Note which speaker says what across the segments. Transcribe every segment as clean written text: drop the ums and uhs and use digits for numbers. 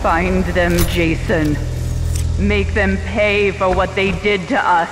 Speaker 1: Find them, Jason. Make them pay for what they did to us.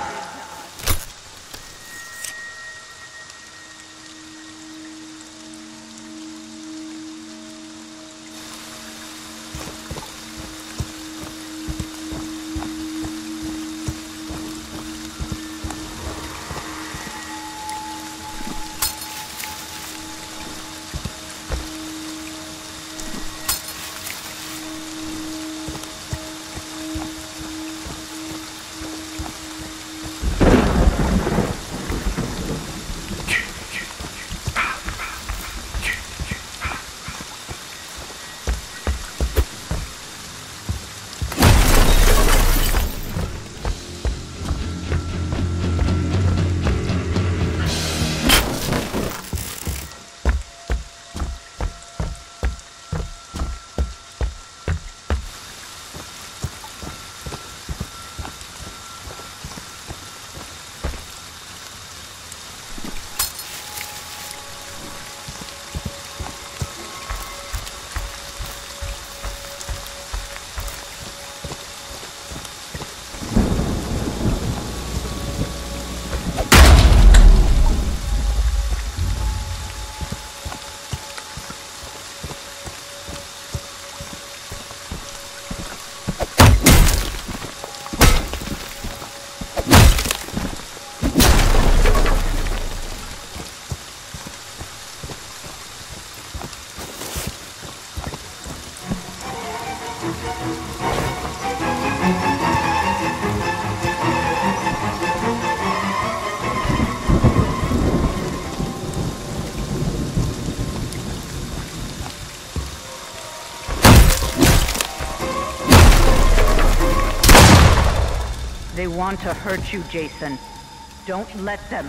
Speaker 1: They want to hurt you, Jason. Don't let them.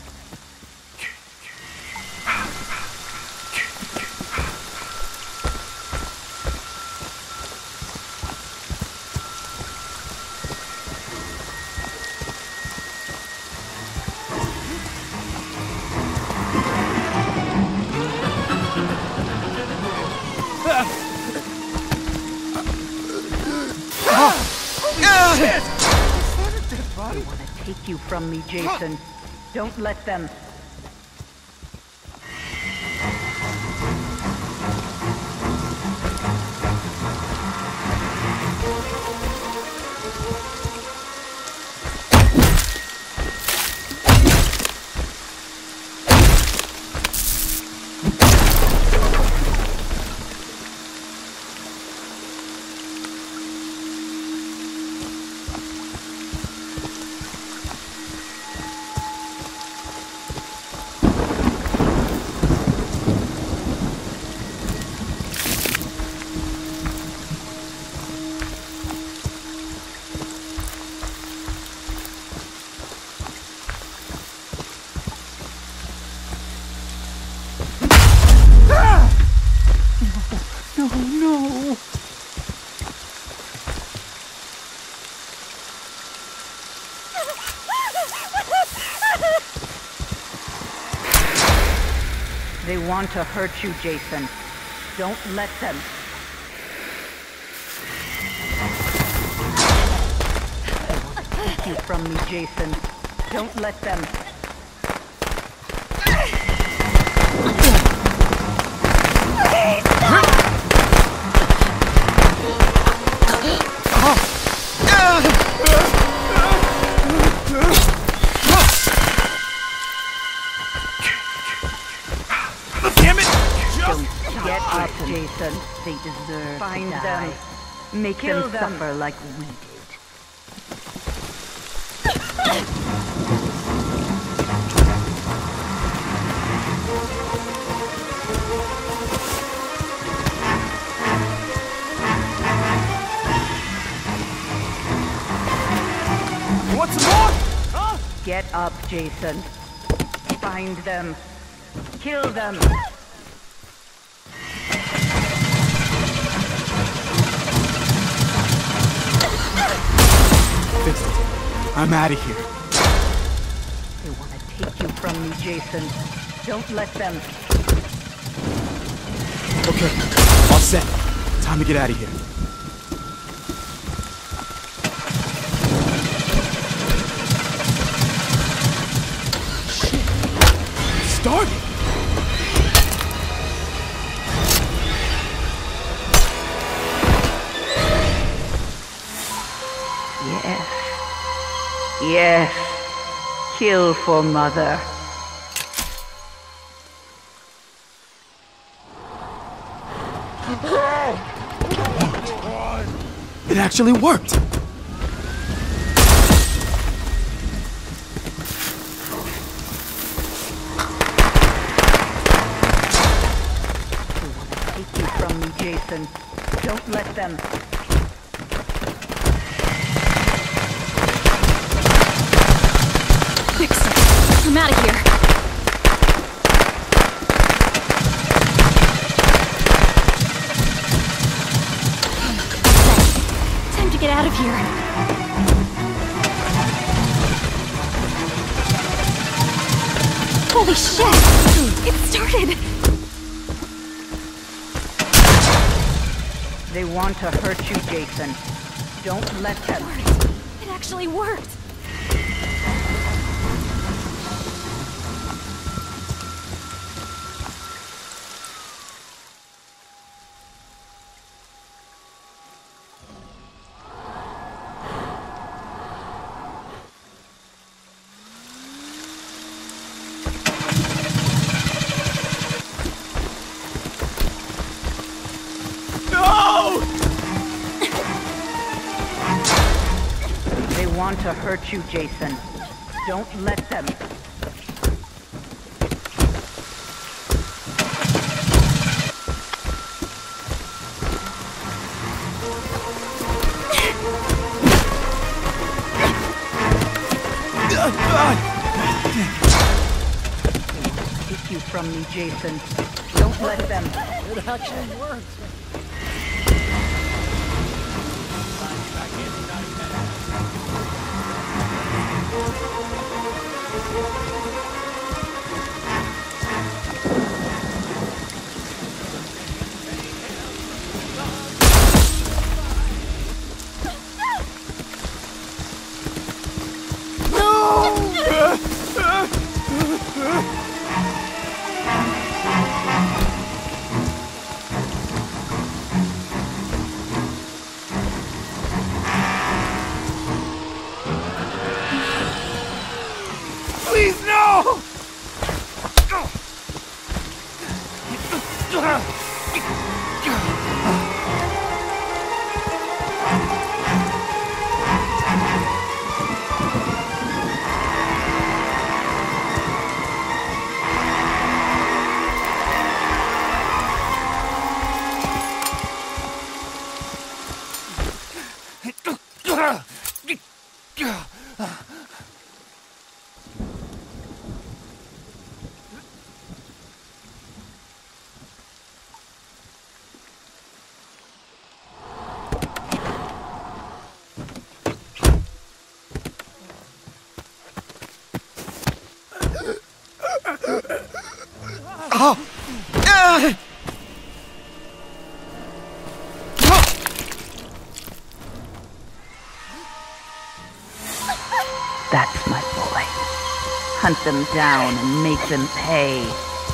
Speaker 1: They want to take you from me, Jason. Don't let them. No. They want to hurt you, Jason. Don't let them. They want to take you from me, Jason. Don't let them. Get up, Jason. They deserve to die. Make them suffer like we did.
Speaker 2: You want some more? Huh?
Speaker 1: Get up, Jason. Find them. Kill them.
Speaker 2: I'm out of here.
Speaker 1: They want to take you from me, Jason. Don't let them.
Speaker 2: Okay, all set. Time to get out of here. target.
Speaker 1: Yes. Yes. Kill for Mother.
Speaker 2: It actually worked.
Speaker 1: Take you from me, Jason. Don't let them.
Speaker 3: Dixon, I'm out of here. Time to get out of here. Holy shit! It started!
Speaker 1: They want to hurt you, Jason. Don't let them.
Speaker 3: It actually worked!
Speaker 1: They want to hurt you, Jason. Don't let them. Take you from me, Jason. Don't let them.
Speaker 4: It actually worked.
Speaker 2: Please, no!
Speaker 1: That's my boy. Hunt them down and make them pay.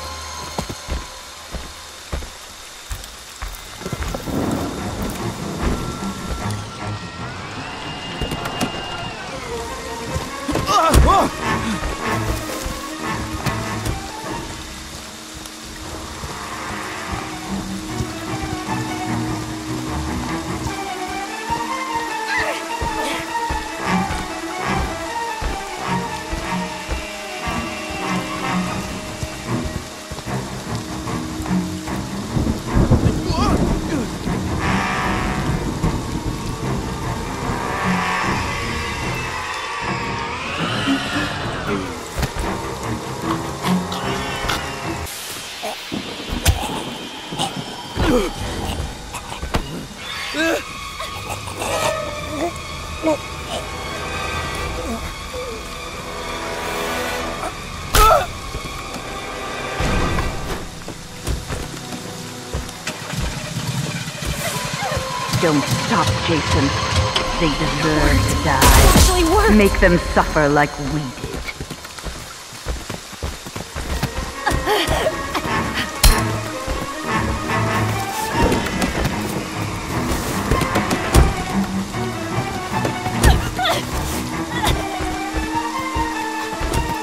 Speaker 1: Don't stop, Jason. They deserve to die.
Speaker 3: It actually worked!
Speaker 1: Make them suffer like we did.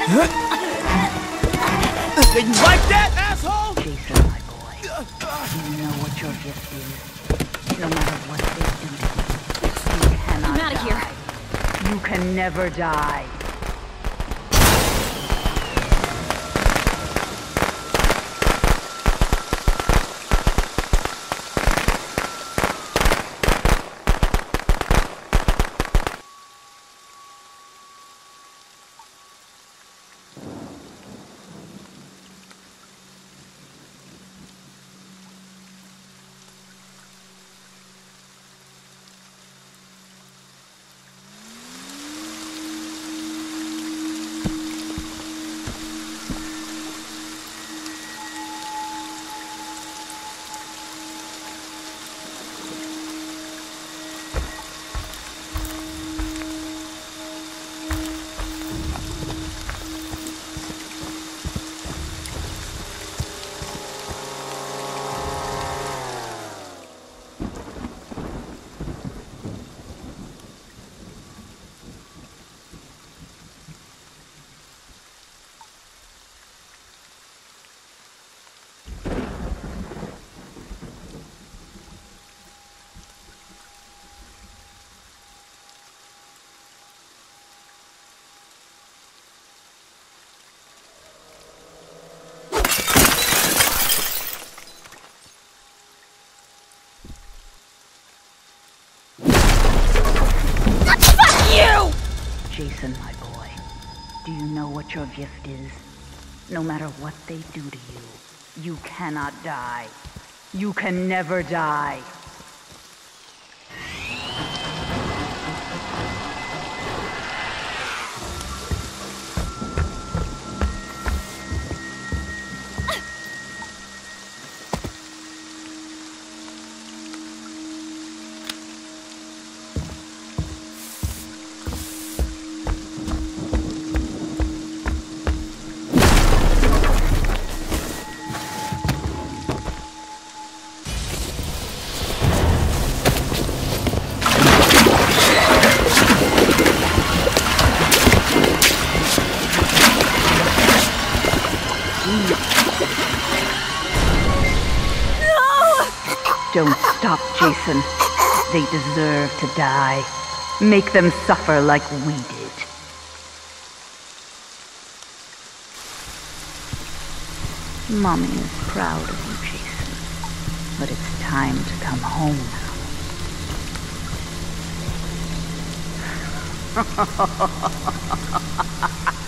Speaker 2: You like that, asshole?
Speaker 1: Jason, my boy, you know what your gift is. No matter what they do to you, you cannot
Speaker 3: I'm out of here.
Speaker 1: die. You can never die. Jason, my boy, do you know what your gift is? No matter what they do to you, you cannot die. You can never die. Don't stop, Jason. They deserve to die. Make them suffer like we did. Mommy is proud of you, Jason. But it's time to come home now.